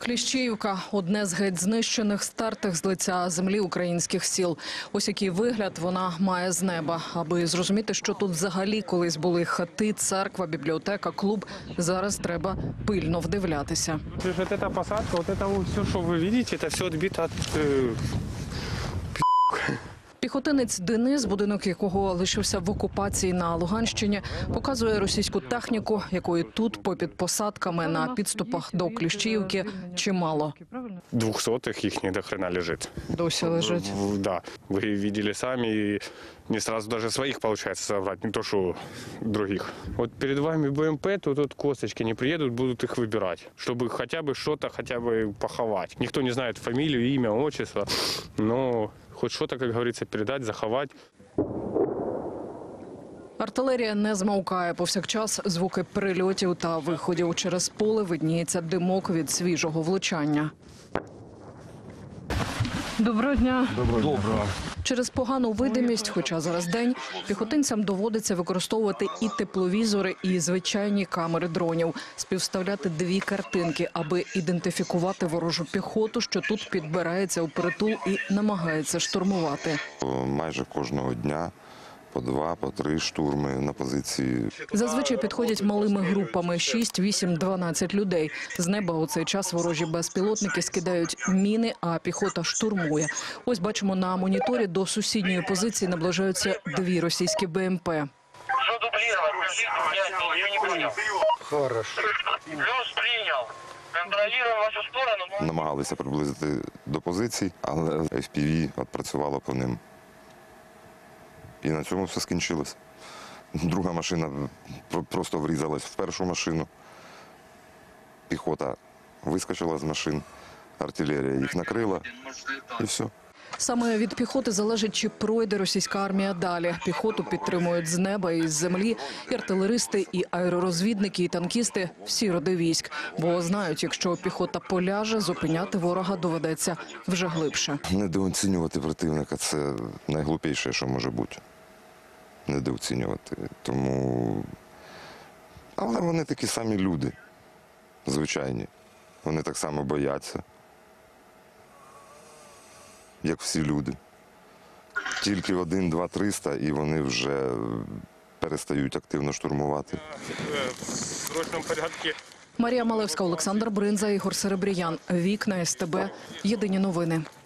Кліщіївка – одне з геть знищених, стертих з лиця землі українських сіл. Ось який вигляд вона має з неба. Аби зрозуміти, що тут взагалі колись були хати, церква, бібліотека, клуб, зараз треба пильно вдивлятися. Вот эта посадка, вот это вот все, что вы видите, это все отбито от Піхотинець Денис, будинок якого лишився в окупації на Луганщині, показує російську техніку, якої тут, попід посадками на підступах до Кліщіївки, чимало. 200-х их не до хрена лежит. Досі лежить. Да, вы видели сами, и не сразу даже своих получается собрать, не то что других. Вот перед вами БМП, то тут косточки не приедут, будут их выбирать, чтобы хотя бы что-то, хотя бы поховать. Никто не знает фамилию, имя, отчество, но хоть что-то, как говорится, передать, заховать. Артилерія не змовкає. Повсякчас звуки прильотів та виходів. Через поле видніється димок від свіжого влучання. Доброго дня. Доброго. Через погану видимість, хоча зараз день, піхотинцям доводиться використовувати і тепловізори, і звичайні камери дронів. Співставляти дві картинки, аби ідентифікувати ворожу піхоту, що тут підбирається у притул і намагається штурмувати. Майже кожного дня по 2, по 3 штурми на позиції. Зазвичай підходять малими групами – 6, 8, 12 людей. З неба у цей час ворожі безпілотники скидають міни, а піхота штурмує. Ось бачимо на моніторі, до сусідньої позиції наближаються 2 російські БМП. Что дублировать? Я не понял. Хорошо. Плюс принял. Контролируем вашу сторону. Намагалися приблизити до позицій, але FPV відпрацювало по ним. І на цьому все скінчилось. Друга машина просто врізалась в першу машину. Піхота вискочила з машин, артилерія їх накрила і все. Саме від піхоти залежить, чи пройде російська армія далі. Піхоту підтримують з неба і з землі. І артилеристи, і аеророзвідники, і танкісти – всі роди військ. Бо знають, якщо піхота поляже, зупиняти ворога доведеться вже глибше. Недооцінювати противника – це найглупіше, що може бути. Недооцінювати. Тому... Але вони такі самі люди, звичайні. Вони так само бояться, як всі люди. Тільки 1, 2, 300, і вони вже перестають активно штурмувати. В срочному порядку. Марія Малевська, Олександр Бринза, Ігор Серебріян. Вікна СТБ. Єдині новини.